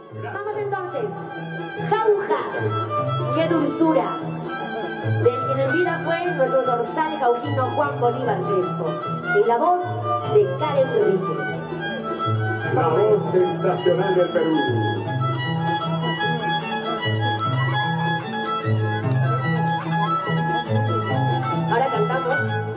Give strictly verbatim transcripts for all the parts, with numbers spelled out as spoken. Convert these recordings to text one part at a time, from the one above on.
Vamos entonces. Jauja, qué dulzura. Del quien en vida fue nuestro zorzal jaujino Juan Bolívar Crespo. En la voz de Karen Enríquez. La voz sensacional del Perú. Ahora cantamos.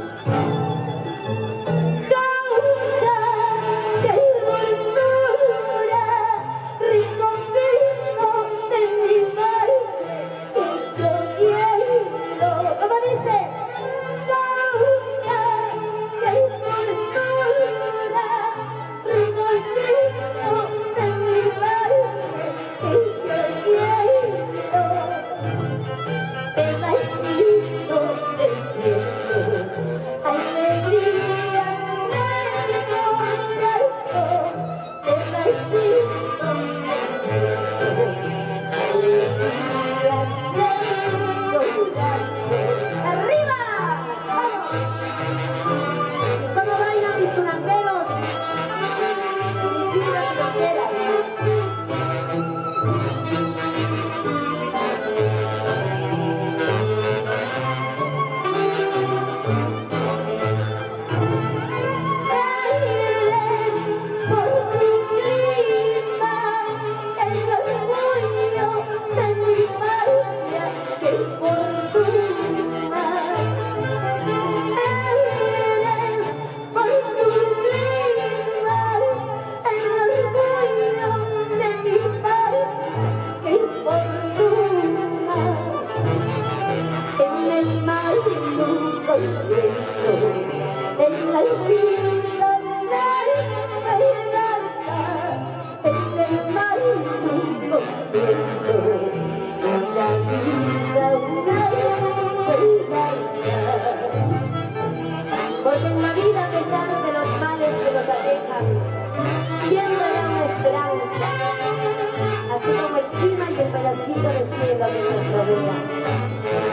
Porque en la vida, a pesar de los males que nos aquejan, siempre hay una esperanza, así como el clima y el pedacito de cielo que nos rodea.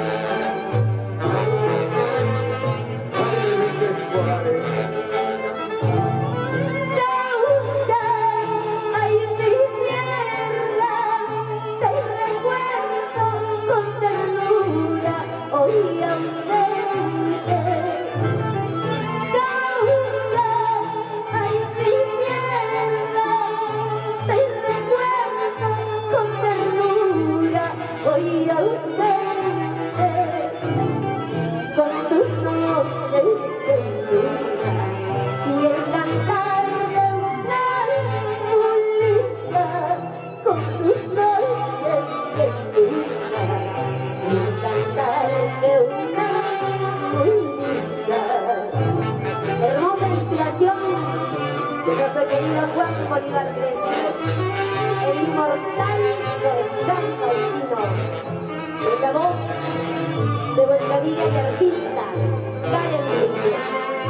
Juan Bolívar Crespo, el inmortal zorzal jaujino, en la voz de nuestra vida y artista, Karen Enríquez.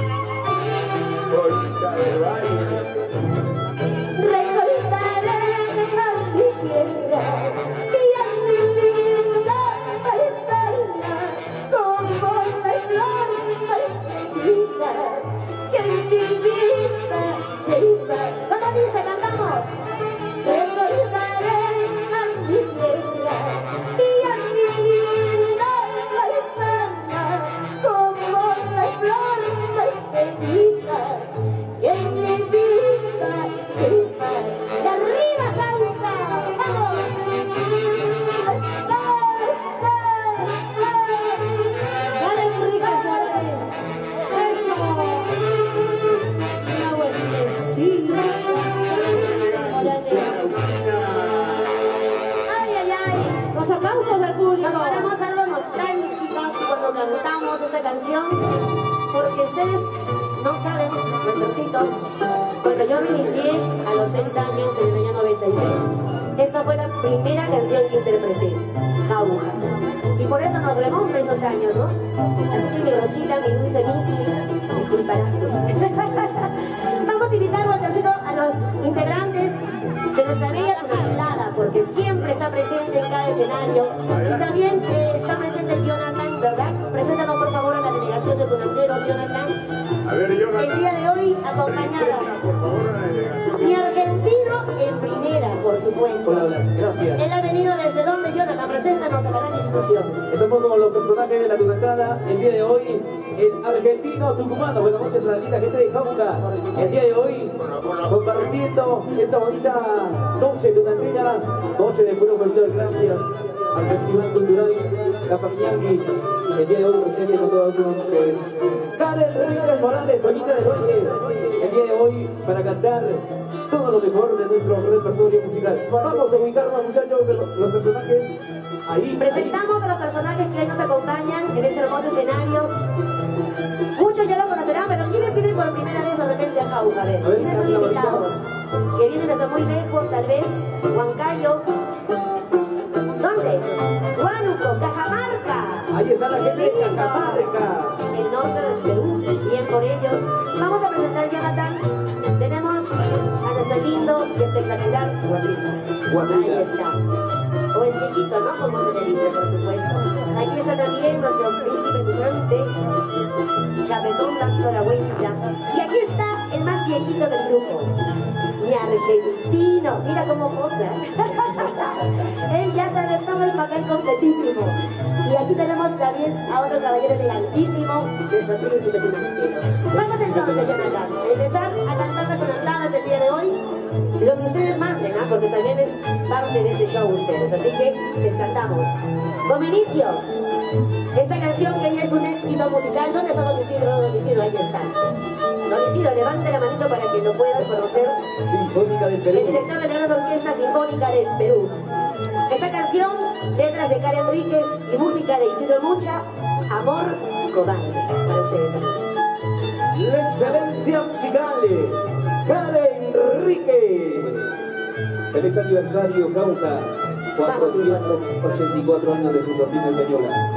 Recordaré a mi tierra y a mi linda paisana, como la flor más querida que en mi vida lleva. ¿Cómo dice? Cantamos. Recordaré a mi tierra y a mi linda paisana, como la flor más querida que en mi vida lleva. ¡De arriba, Jauja! ¡Vamos! ¡Dale, Enríquez Morales! ¡Eso! ¡Una vueltecita! ¡Ay, ay, ay! Los aplausos del público. Nos ponemos algo nostálgicos cuando cantamos esta canción, porque ustedes no saben, nuestrocito, cuando yo me inicié a los seis años en el año noventa y seis, esta fue la primera canción que interpreté, Jauja. Y por eso nos remonta esos años, ¿no? Así que mi Rosita, mi dulce Missy, disculparás tú. Vamos a invitar, Waltercito, a los integrantes de nuestra bella tunantelada, porque siempre está presente en cada escenario. Y también eh, está presente Jonathan, ¿verdad? Preséntanos por favor a la delegación de tunanteros, Jonathan. A ver, Jonathan. El día de hoy acompañada. Presenta, por favor, a la delegación. Mi argentino en primera, por supuesto. supuesto. Hola, hola, gracias. Él ha venido desde donde, Jonathan, preséntanos a la gran institución. Estamos con los personajes de la tucumana el día de hoy, el argentino tucumano. Buenas noches a la linda gente de Jauja. El día de hoy, compartiendo esta bonita noche tunantera, noche de puro folclore, gracias al Festival Cultural Capamiñangui. El día de hoy presente con todos ustedes. Karen Enríquez Morales, Doñita del Valle. El día de hoy para cantar todo lo mejor de nuestro repertorio musical. Vamos a ubicarnos, muchachos, los personajes ahí. Presentamos a los personajes que hoy nos acompañan en este hermoso escenario. Muchos ya lo conocerán, pero ¿quiénes vienen por primera vez de repente a Jauja? A ver, ¿quiénes son invitados? Que vienen desde muy lejos, tal vez, Huancayo. ¿Dónde? Huánuco, Cajamarca. Ahí está la gente de Cajamarca. El norte del Perú, bien por ellos. Vamos a presentar a Jonathan. Tenemos a nuestro lindo y espectacular Guatrita. Ahí está. O el viejito, ¿no? Como se le dice, por supuesto. Aquí está también nuestro príncipe tunante, Chapetón dando la vuelta. Y aquí está el más viejito del grupo, mi argentino. Mira cómo posa. Él ya sabe todo el papel completísimo. Y aquí tenemos también a otro caballero elegantísimo, nuestro príncipe tunante. Vamos entonces, Jonathan, a empezar a cantar las sonatas del día de hoy. Lo que ustedes manden, ¿ah? Porque también es parte de este show ustedes. Así que les cantamos. Como inicio, esta canción que ya es un éxito musical. ¿Dónde está Don Isidro? Don Isidro, ahí está. Don Isidro, levante la manito para que lo puedan conocer. Sinfónica del Perú. El director de la Gran Orquesta Sinfónica del Perú. Esta canción, letras de Karen Enríquez y música de Isidro Mucha, Amor Cobarde. Para ustedes, amigos. La excelencia musical, Karen Enríquez. Feliz aniversario, Jauja. cuatrocientos ochenta y cuatro años de fundación española.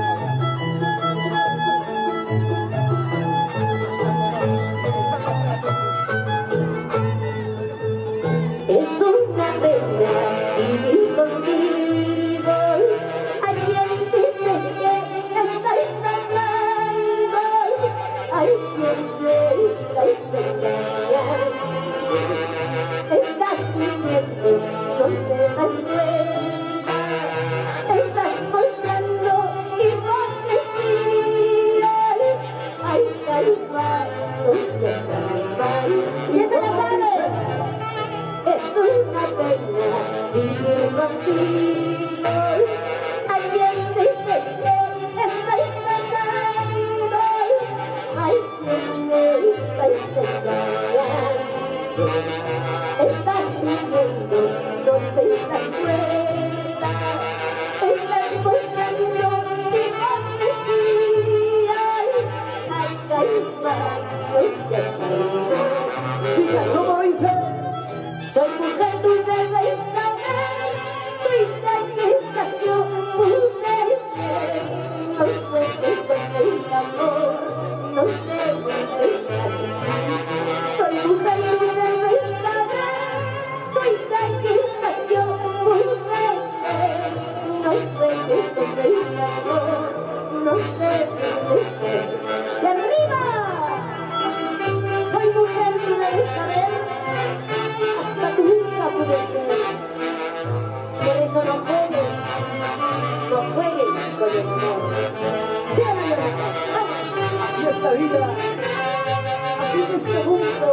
Es una pena vivir contigo. Alguien dices que estáis hablando. Alguien te estáis engañando. Estás mintiendo, no te das cuenta. Estás mostrando hipocresía. Ay, calma, no seas tan mal. Y esa la sabe. Es una pena vivir contigo. Alguien dices que estáis hablando. Alguien me estáis engañando. Estás mintiendo, no te das cuenta. Estás mostrando hipocresía. Ay, calma, no seas tan mal. Chica, ¿cómo dice? Soy mujer, tú debes saber. Tu insatisfacción pude ser. No puedes con el amor, no debes así. Soy mujer, tú debes saber. Tu insatisfacción pude ser. No puedes con el amor, no debes ser. ¡De arriba! Soy mujer, tú debes saber. Hasta tu hija puede ser. Por eso no juegues, no juegues con el amor. ¡Cierra, Jonathan! ¡Vamos! Y esta vida, así es este mundo.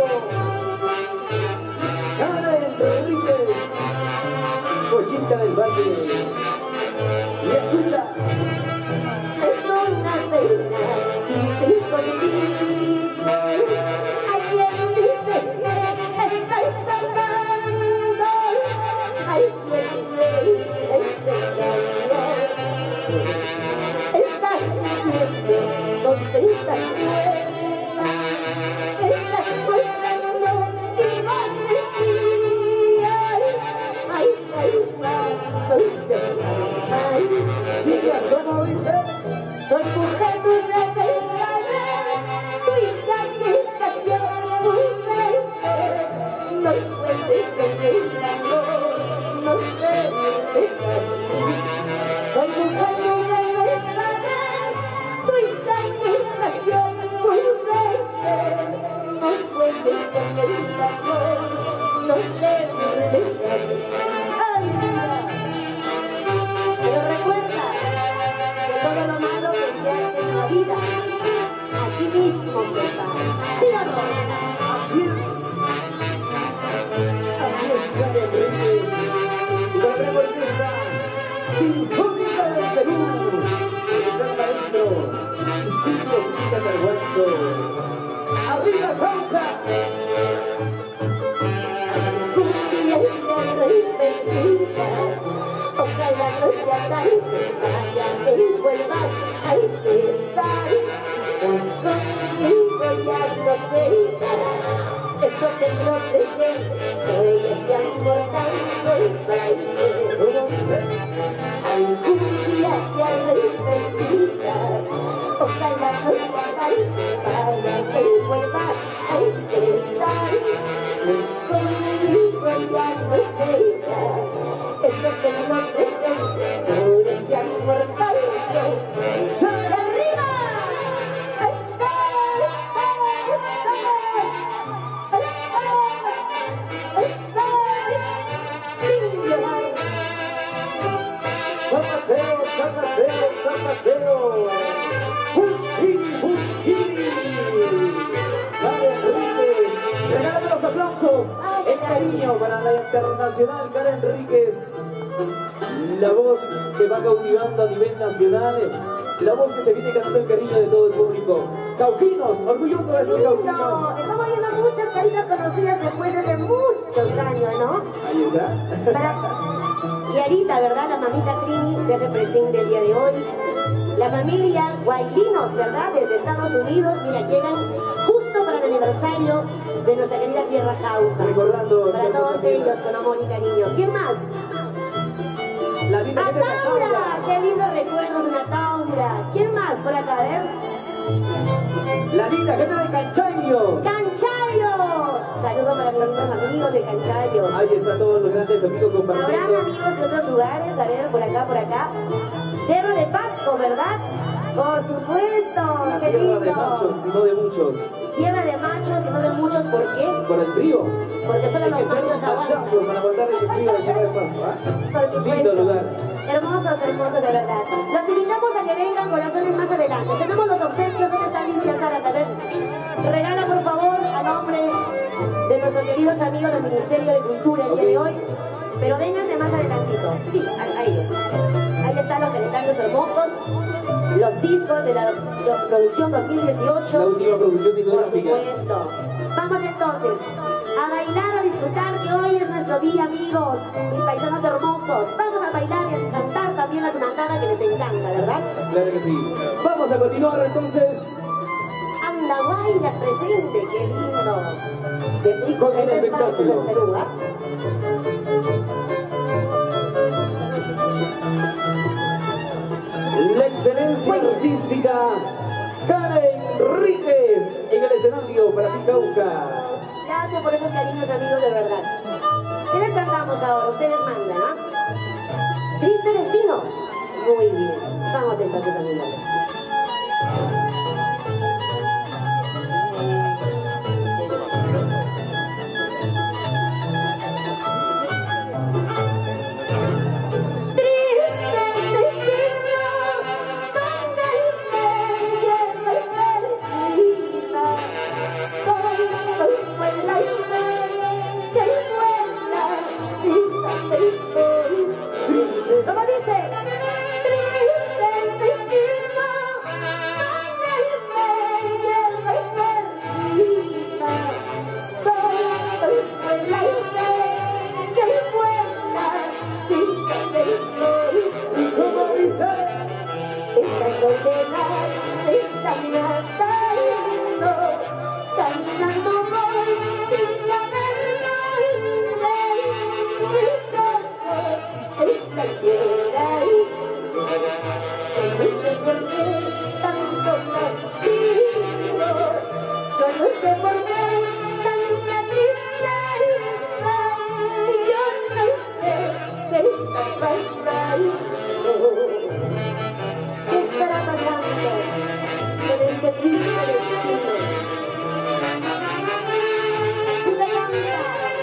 Karen Enríquez, Doñita del Valle. Y escucha. Es una pena vivir contigo. Alguien dices que estáis hablando. Alguien me estáis engañando. Estás mintiendo, no te das cuenta. Estás mostrando hipocresía. Ay, ay, ay, no seas tan mal. Chica, ¿cómo dice? Soy mujer, tú debes saber. Tu insatisfacción pude ser. No puedes con el amor, no debes así. Soy mujer, tú debes saber. Tu insatisfacción pude ser. No puedes con el amor, no debes así. Ay, inmortal, vaya que vuelvas a empezar, pues conmigo ya no se irá, eso te lo presente, que ella sea inmortal, hoy baile. Algún día te arrepentirás, ojalá no sea tarde para que vuelvas a empezar, pues conmigo ya no se irá, eso te lo presente, que ella sea inmortal, hoy baile. ¡Arriba! ¡Eso! San Mateo, San Mateo, Busquini, Busquini, Karen Enríquez, regálame los aplausos, el cariño para la internacional Karen Enríquez, la voz que va cautivando a nivel nacional, la voz que se viene ganando el cariño de todo el público. Cauquinos, orgulloso de ser cauquino. No, estamos viendo muchas caritas conocidas después de hace muchos años, ¿no? Ahí está. Para... Y ahorita, ¿verdad? La mamita Trini se hace presente el día de hoy. La familia Guaylinos, ¿verdad? Desde Estados Unidos, mira, llegan justo para el aniversario de nuestra querida tierra Jauja. Recordando. Para todos ellos, con amor y cariño. ¿Quién más? La linda gente de la ¡Taura! Taura. ¡Qué lindos recuerdos de la Taura! ¿Quién más por acá? A ver. La linda gente de Canchayo. ¡Canchayo! Saludos para mis lindos amigos de Canchayo. Ahí están todos los grandes amigos Habrán compartiendo. amigos de otros lugares, a ver, por acá, por acá. Cerro de Pasco, ¿verdad? Por supuesto, La qué tierra lindo. de machos, sino de muchos. Tierra de machos y no de muchos, ¿por qué? Por el frío. Porque solo Hay los que ser machos un aguantan. machazo para aguantar ese frío de tierra de Pasco, ¿ah? Por supuesto. Lindo lugar. Hermosos, hermosos, de verdad. Los invitamos a que vengan corazones más adelante. Tenemos los obsequios. ¿Dónde está Alicia Zárate? A ver, regala por favor a nombre de nuestros queridos amigos del Ministerio de Cultura el día de hoy. Pero vénganse más adelantito. Sí, a, a ellos. Ahí están los calendarios hermosos. Los discos de la, la producción dos mil dieciocho. La última producción Por discográfica. supuesto. Vamos entonces a bailar, a disfrutar, que hoy es nuestro día, amigos, mis paisanos hermosos. Vamos a bailar y a cantar también la tunantada que les encanta, ¿verdad? Claro que sí. Vamos a continuar entonces. Anda, bailas presente, qué lindo. De Con el diferentes partes del espectáculo. Perú, ¿ah? La excelencia artística Karen Enríquez en el escenario para ti, Cauca. Gracias por esos cariños, amigos, de verdad. ¿Qué les cantamos ahora? Ustedes mandan, ¿ah? Triste destino. Muy bien. Vamos entonces, amigos. ¿Cómo dice? Triste destino, donde me llevas perdida. Soy fue el aire que vuela sin saber morir. ¿Cómo dice? Esta soledad está matando, caminando voy sin saberlo y mis ojos están llorando. Yo no sé por qué tanto castigo, yo no sé por qué tanta tristeza, y yo no sé qué está pasando. ¿Qué estará pasando con este triste destino? Una canta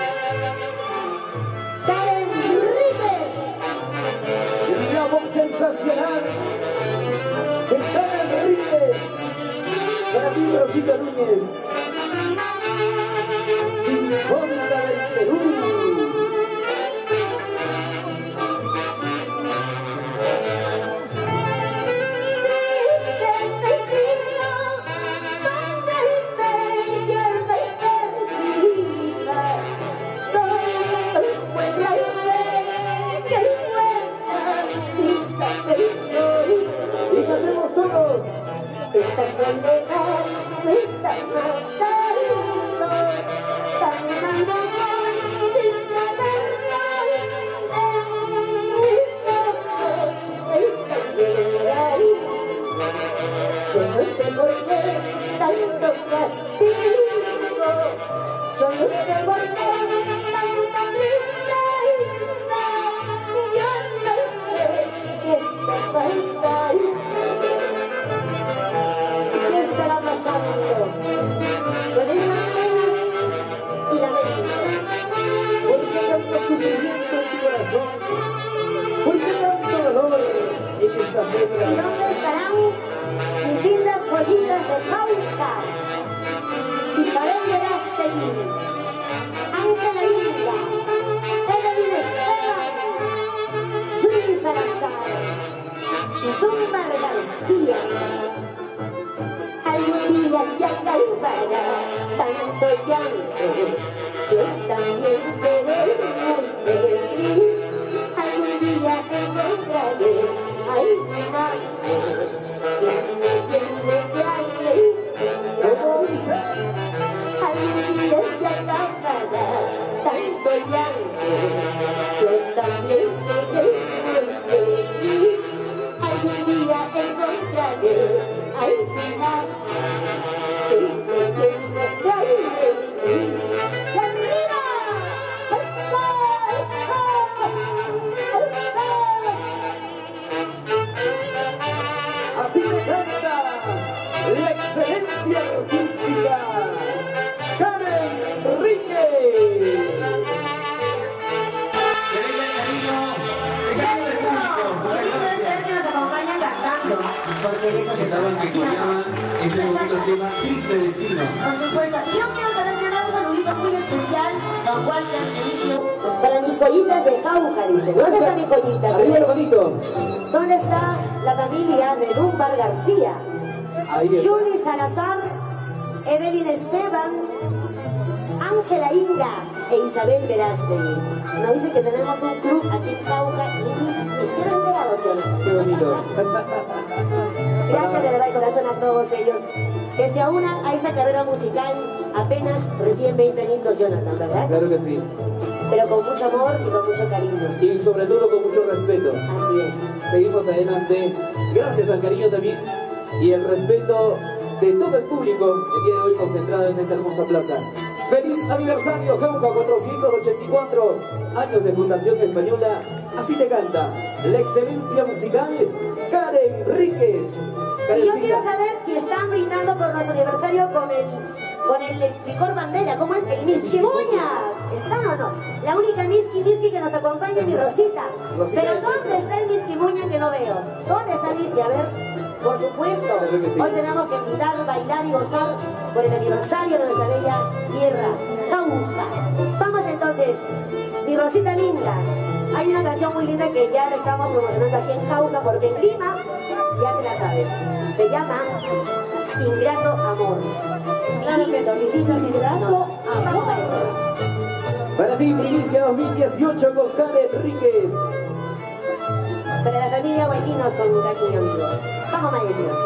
Karen Enríquez. La voz sensacional de Karen Enríquez para ti, Rosita Núñez, Sinfónica del Perú. Triste destino, donde me llevas perdida. Soy como el aire que vuela sin tema que se llama ese bonito tema Triste Destino. Por supuesto. Y yo quiero saber que un saludito muy especial, don Walter Felicio. Para mis joyitas de Jauja, dice. ¿Dónde están mis joyitas? Arriba el bonito. ¿Dónde está la familia de Dumbar García? Ahí está. Juli Salazar, Evelyn Esteban, Ángela Inga e Isabel Verástegui. Nos dice que tenemos un club aquí en Jauja y ni siquiera enterados, ¿no? Qué bonito. Gracias de verdad de corazón a todos ellos que se aunan a esta carrera musical apenas recién veinte añitos, Jonathan, ¿verdad? Claro que sí. Pero con mucho amor y con mucho cariño. Y sobre todo con mucho respeto. Así es. Seguimos adelante. Gracias al cariño también y el respeto de todo el público el día de hoy concentrado en esta hermosa plaza. ¡Feliz aniversario, Jauja! cuatrocientos ochenta y cuatro años de Fundación Española. Así te canta la excelencia musical, Karen Enríquez. Y yo quiero saber si están brindando por nuestro aniversario con el, con el licor bandera. ¿Cómo es? El Miski Muña. ¿Están o no? La única Miski Miski que nos acompaña es mi Rosita. Rosita. Pero ¿dónde está el Miski Muña que no veo? ¿Dónde está Miski? A ver, por supuesto. Sí. Hoy tenemos que brindar, bailar y gozar por el aniversario de nuestra bella tierra, Jauja. Vamos entonces, mi Rosita linda. Hay una canción muy linda que ya la estamos promocionando aquí en Jauja porque en Lima ya se la sabe. Se llama Ingrato Amor. Claro que sí, Ingrato Amor. Para ti, primicia dos mil dieciocho con Karen Enríquez. Para la familia Guayquinos con cariño, amigos. Vamos, maestros.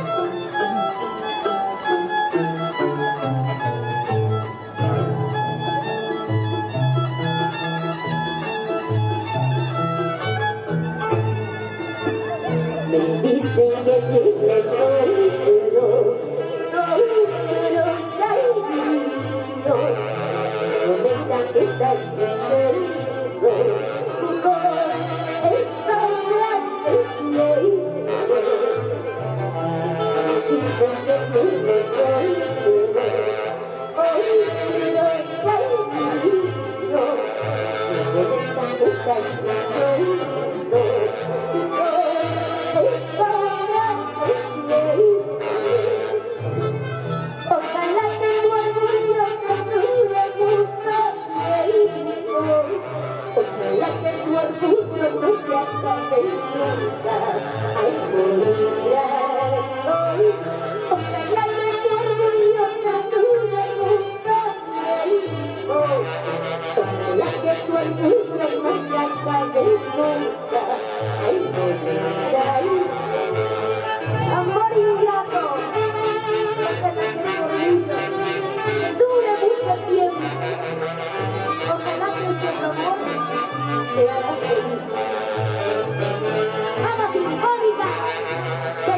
Me dicen que tienes soy, pero no, pero cariño. Comentan que estás hecho con esta grande ley. Dicen que tienes soy, pero hoy pero cariño. Comentan que estás hecho te hará feliz. Vamos, Sinfónica.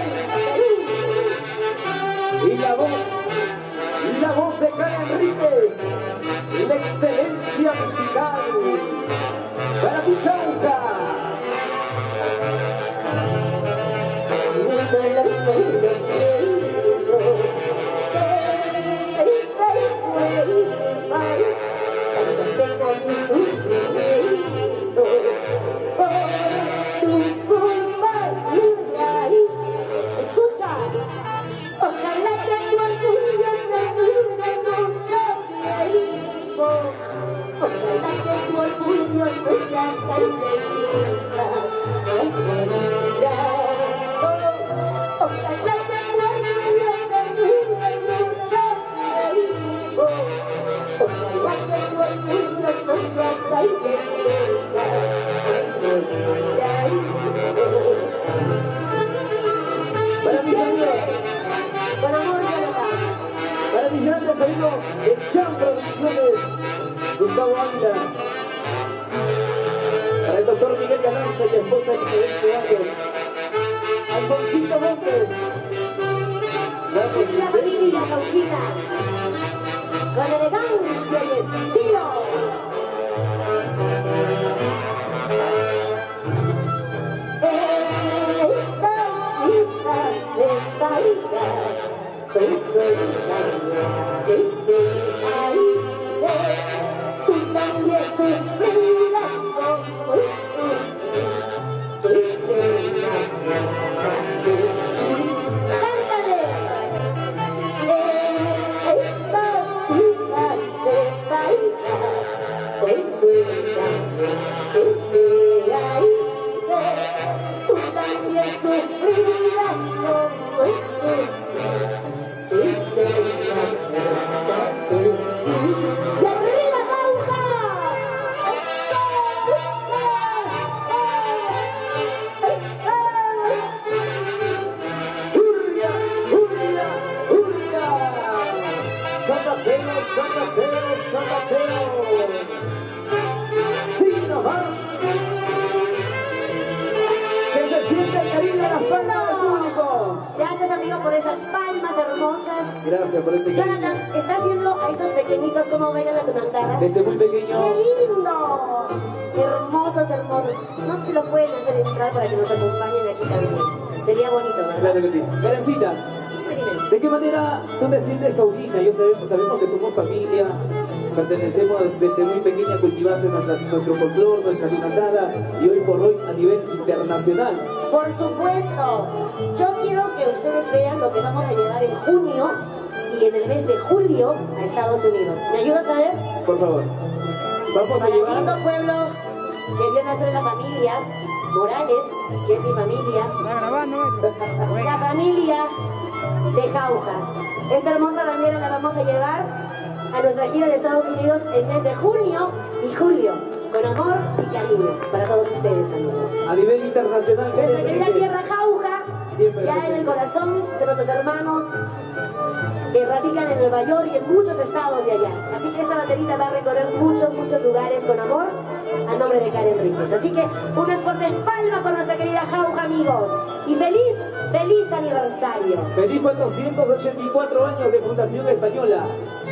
Gracias por ese cariño. Jonathan, ¿estás viendo a estos pequeñitos cómo bailan la tunantada? Desde muy pequeño. ¡Qué lindo! Hermosos, hermosos. No sé si lo pueden hacer entrar para que nos acompañen aquí también. Sería bonito, ¿verdad? Claro que sí. Karencita, ¿de qué manera tú te sientes, Jauquita? Yo sabemos, sabemos que somos familia, pertenecemos desde muy pequeña, cultivaste nuestra, nuestro folclore, nuestra tunantada y hoy por hoy a nivel internacional. Por supuesto. Yo quiero que ustedes vean lo que vamos a llevar en junio y en el mes de julio a Estados Unidos. ¿Me ayudas a ver? Por favor. Vamos a Para el llevar... lindo pueblo que viene a ser la familia Morales, que es mi familia. La familia de Jauja. Esta hermosa bandera la vamos a llevar a nuestra gira de Estados Unidos el mes de junio y julio, con amor y cariño para todos ustedes, amigos. A nivel internacional, Nuestra querida tierra Jauja, siempre ya en el corazón de nuestros hermanos que radican en Nueva York y en muchos estados de allá. Así que esa banderita va a recorrer muchos, muchos lugares con amor a nombre de Karen Enríquez. Así que unas fuertes palmas por nuestra querida Jauja, amigos. Y feliz, feliz aniversario. Feliz cuatrocientos ochenta y cuatro años de Fundación Española.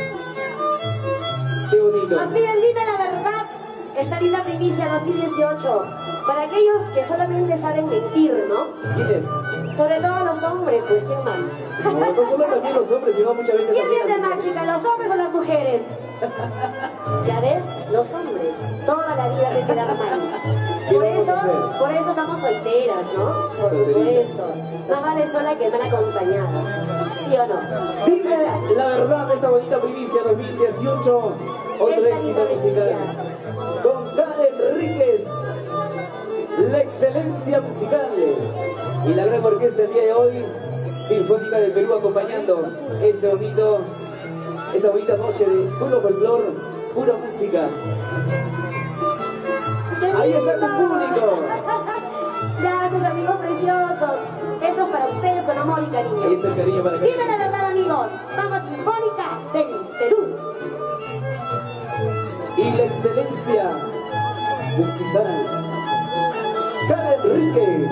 Qué bonito. Nos piden, dime la verdad, esta linda primicia dos mil dieciocho. Para aquellos que solamente saben mentir, ¿no? ¿Quién es? Sobre todo los hombres, pues, ¿quién más? No, no solo también los hombres, sino muchas veces ¿Quién también miente las más, chica, los hombres o las mujeres? Ya ves, los hombres, toda la vida se quedan mal. ¿Qué Por vamos eso, a hacer? por eso estamos solteras, ¿no? Por supuesto. Más vale sola que mal acompañada. ¿Sí o no? Dime la verdad de esta bonita primicia dos mil dieciocho. Otro Esta éxito linda musical. Con Karen Enríquez. La excelencia musical. Y la gran orquesta el día de hoy. Sinfónica del Perú acompañando este bonito, esta bonita noche de puro folclor, pura música. Ahí está tu público. Gracias, amigos preciosos. Eso es para ustedes con amor y cariño. Ahí está el cariño para Dime la verdad, amigos. Vamos, Sinfónica del Perú. Y la excelencia musical. Karen Enríquez.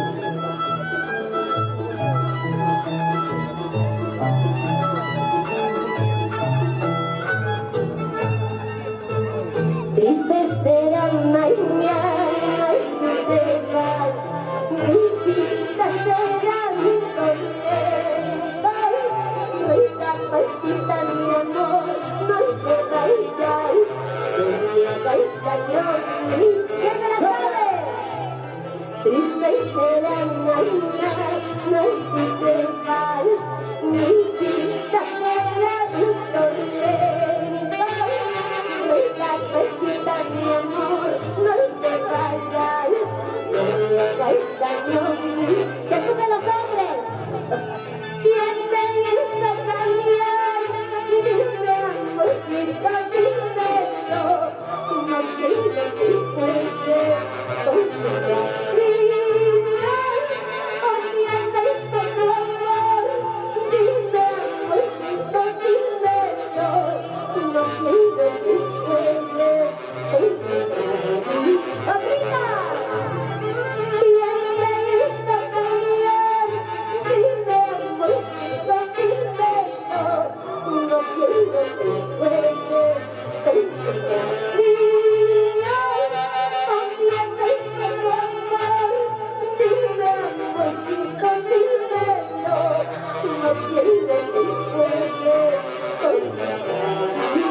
Triste será mañana si te vas, mi vida será mi tormenta. Recapacita mi amor, no te vayas, no me hagas daño. ¿Qué se la sabe? Triste será mañana si te vas, mi vida será mi tormenta. Recapacita mi amor, no te vayas, no me hagas daño. ¡Que escuchen los hombres! ¿Quién te hizo cambiar? Dime, amorcito, dímelo. No quiero que puedes confiar. Dime, ¿o quién te hizo tu amor? Dime, amorcito, dímelo. No quiero que puedes confiar. ¡Otrita! ¿Quién te hizo cambiar? Dime, amorcito, dímelo. No quiero que puedes confiar. Dime, ¿o quién te hizo tu amor? Dime, amorcito, dímelo. No quiero que puedes confiar.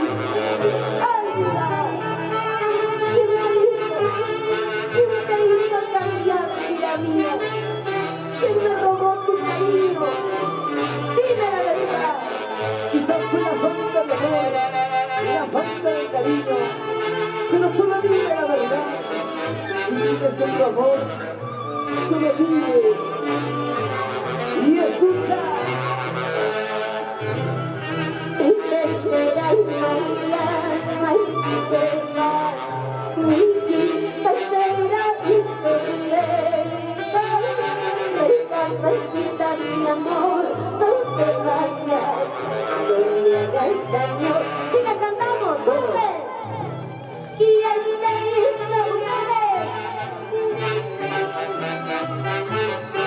¿Quién te hizo cambiar, vida mía? ¿Quién me robó tu cariño? Dime la verdad. Quizás fue la falta de amor, la falta de cariño, pero solo dime la verdad. Si vives en tu amor, solo dime y escucha. Triste será el mañana si te vas, mi vida será mi tormenta. Recapacita mi amor, no te vayas, no me hagas daño. Chicas, cantamos, ¡vuelve! ¿Quién te hizo ustedes?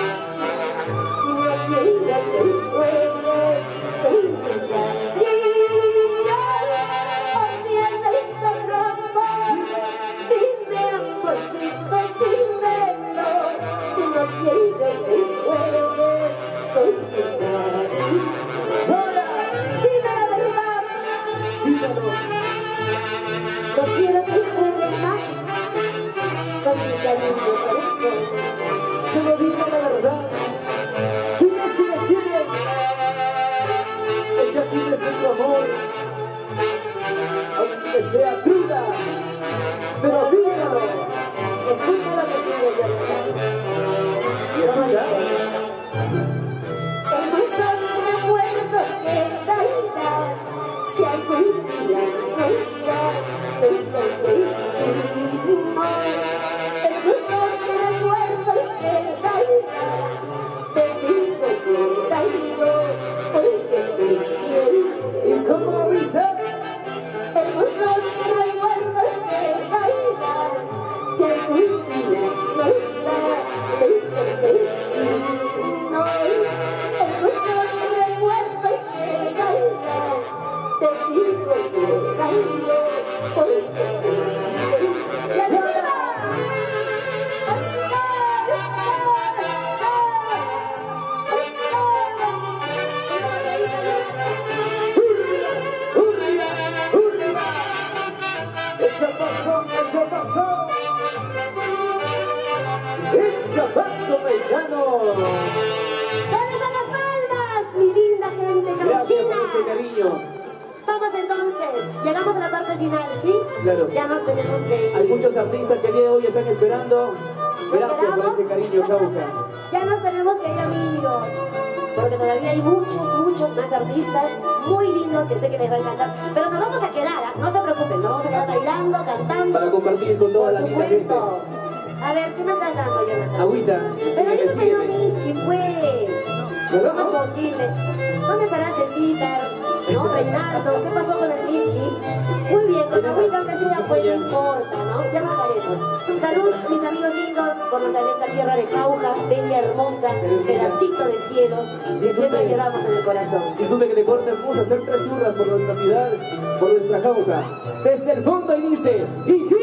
mano. ¿Dónde están las palmas, mi linda gente Gracias cauquina? por ese cariño. Vamos entonces, llegamos a la parte final, ¿sí? Claro. Ya nos tenemos que ir. Hay muchos artistas que el día de hoy están esperando. ¿Nos Gracias por quedamos? ese cariño, Cauca. Ya nos tenemos que ir, amigos, porque todavía hay muchos, muchos más artistas muy lindos que sé que les va a encantar. Pero nos vamos a quedar, ¿ah? No se preocupen, nos vamos a quedar bailando, cantando. Para compartir con toda Por la linda gente. supuesto. A ver, ¿qué me estás dando, Jonathan? Agüita. Pero sigue, yo no pidió sigue. whisky, pues. ¿Verdad? ¿Cómo es posible? ¿Dónde estará Cecita? ¿No? Reinaldo, ¿qué pasó con el whisky? Muy bien, con la agüita aunque sea, pues no importa, ¿no? Ya bajaremos. Salud, mis amigos lindos, por nuestra linda tierra de Cauca, bella, hermosa, pedacito de cielo que siempre llevamos en el corazón. Disculpe que te corte, vamos a hacer tres hurras por nuestra ciudad, por nuestra Cauca. Desde el fondo y dice, ¡Iji!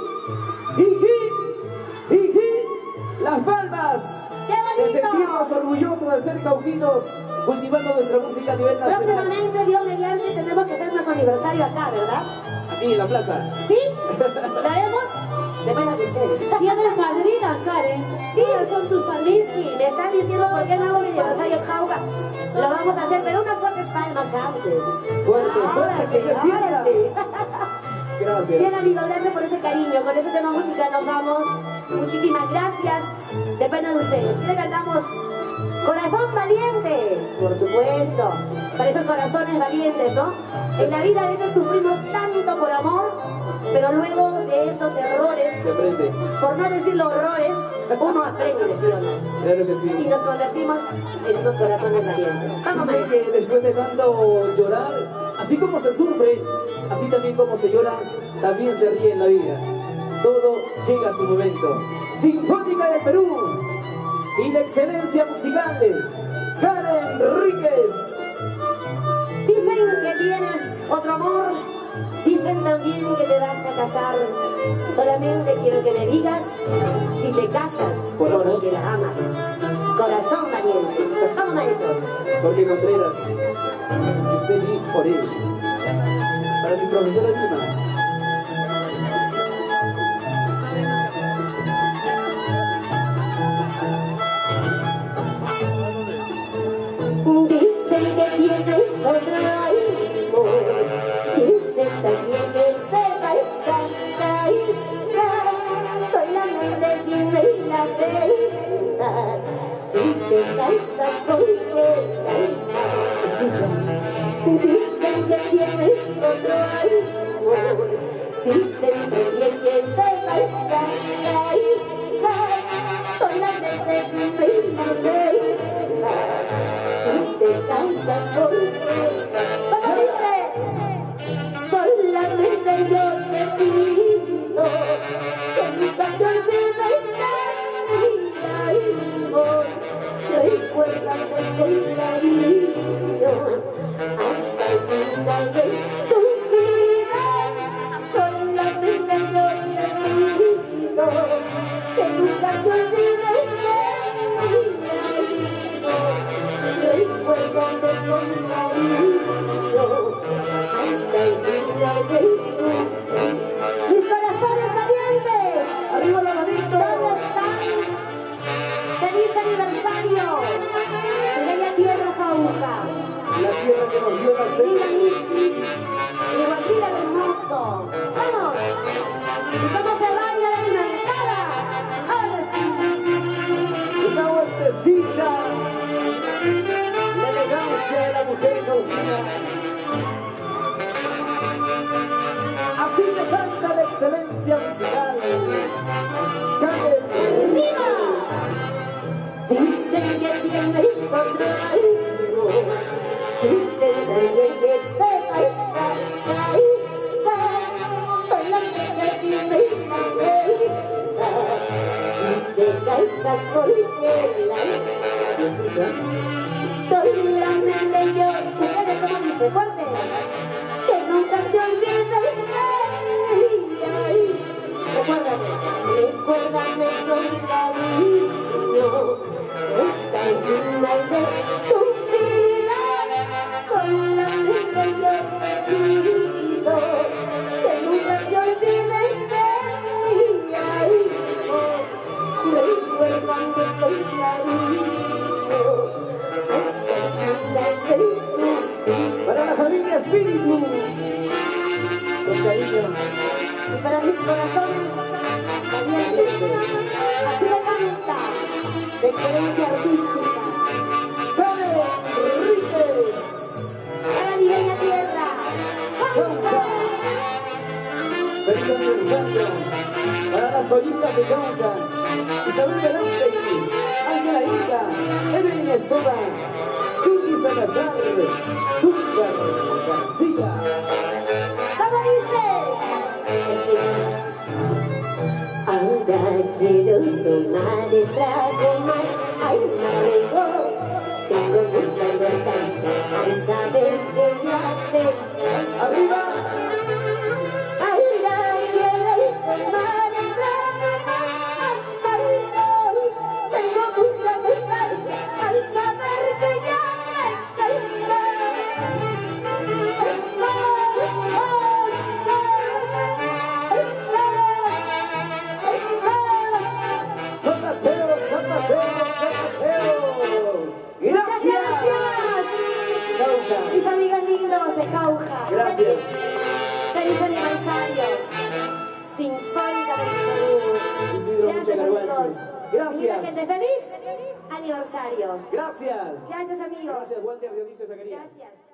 ¡Iji! ¡Iji! ¡Las palmas! ¡Qué Te bonito! sentimos orgullosos de ser cauquinos, cultivando nuestra música a nivel nacional. Próximamente, Dios mediante, tenemos que hacer nuestro aniversario acá, ¿verdad? Aquí en la plaza. ¿Sí? ¿Lo haremos? Depende de ustedes. Tienes madrina, Karen. Sí, son tus padrisky. Me están diciendo por qué no hago mi aniversario en Cauca. Lo vamos a hacer, pero unas fuertes palmas antes. Fuerte, Ahora fuerte, sí, que se ahora sienta. sí. Gracias. Bien, amigo, gracias por ese cariño. Con ese tema musical nos vamos. Muchísimas gracias. Depende de ustedes. ¿Qué le cantamos? Corazón valiente. Por supuesto. Para esos corazones valientes, ¿no? En la vida a veces sufrimos tanto por amor, pero luego de esos errores, Se aprende. por no decirlo horrores, uno aprende, ¿sí o no? Claro que Y sí. nos convertimos en unos corazones valientes. Vamos a Sé ver. que después de tanto llorar, así como se sufre, así también como se llora, también se ríe en la vida. Todo llega a su momento. Sinfónica del Perú y la excelencia musical, Karen Enríquez. Dicen que tienes otro amor, dicen también que te vas a casar. Solamente quiero que me digas si te casas Por amor. porque la amas. Corazón valiente. Vamos, maestros. Jorge Contreras, Giseli Orel. Para mi profesora Lima. Dicen que tienes otro amor, dicen también que te vas a casar. Solamente dime la verdad, si te casas porque la amas. Dicen que tienes otro amor, dicen también que te vas a casar. Solamente dime la verdad, te cansas porque, ¿cómo dice? Solamente yo te pido que nunca te olvides de mí, amor. Recuérdame con cariño hasta el final de tu vida. Solamente yo te pido que nunca te olvides de mí, amor. Recuérdame con cariño hasta el final de tu vida. Mis corazones valientes, Arriba la manito. ¿dónde están? ¡Feliz aniversario! ¡Mi bella tierra Cauca! La tierra que nos dio nacer. ¡Mira, Misty! ¡Mi Guajira hermoso! ¡Vamos! ¿Y cómo se baila la inventada? ¡Ahora sí! Una vueltecita. La elegancia de la mujer cauquina. Así me canta la excelencia musical. Karen Enríquez. Dicen que tienes otro algo, dicen también que te vas a casar. Solamente dime la verdad, si te casas porque la amas. Solamente yo, ustedes como dice fuerte, que nunca te olvides de mí. Recuérdame, recuérdame con cariño hasta el final de tu vida. Solamente yo te pido que nunca te olvides de mí, amor. Recuérdame con cariño. Para la familia Espíritu, con cariño. Y para mis corazones valientes, así de canta, de excelencia artística. ¡Dale, Enríquez! Para mi bella tierra, Cauca. ¡Feliz aniversario! Para las joyitas de Cauca, Isabel Velázquez, Ángela Inca, Evelyn Esteban, Tuki Salazar, Túcar García. ¿Cómo dice? Ahora quiero tomar el trago más. Ay, navego, tengo mucha nostalgia al saber que ya te ¡Arriba! ahora quiero tomar el trago más. Ay, tengo mucha nostalgia al saber que ya te ¡San Mateo, San Mateo, San Mateo! Muchas ¡Gracias! gracias, Cauca. mis amigos lindos de Cauca. Gracias. Feliz, feliz aniversario. Sinfónica del Perú. Isidro Gracias, Muchagaruanche. amigos. Gracias. Linda gente, feliz aniversario. Gracias. Gracias, amigos. Gracias, Walter Dionisio Zacarías. Gracias.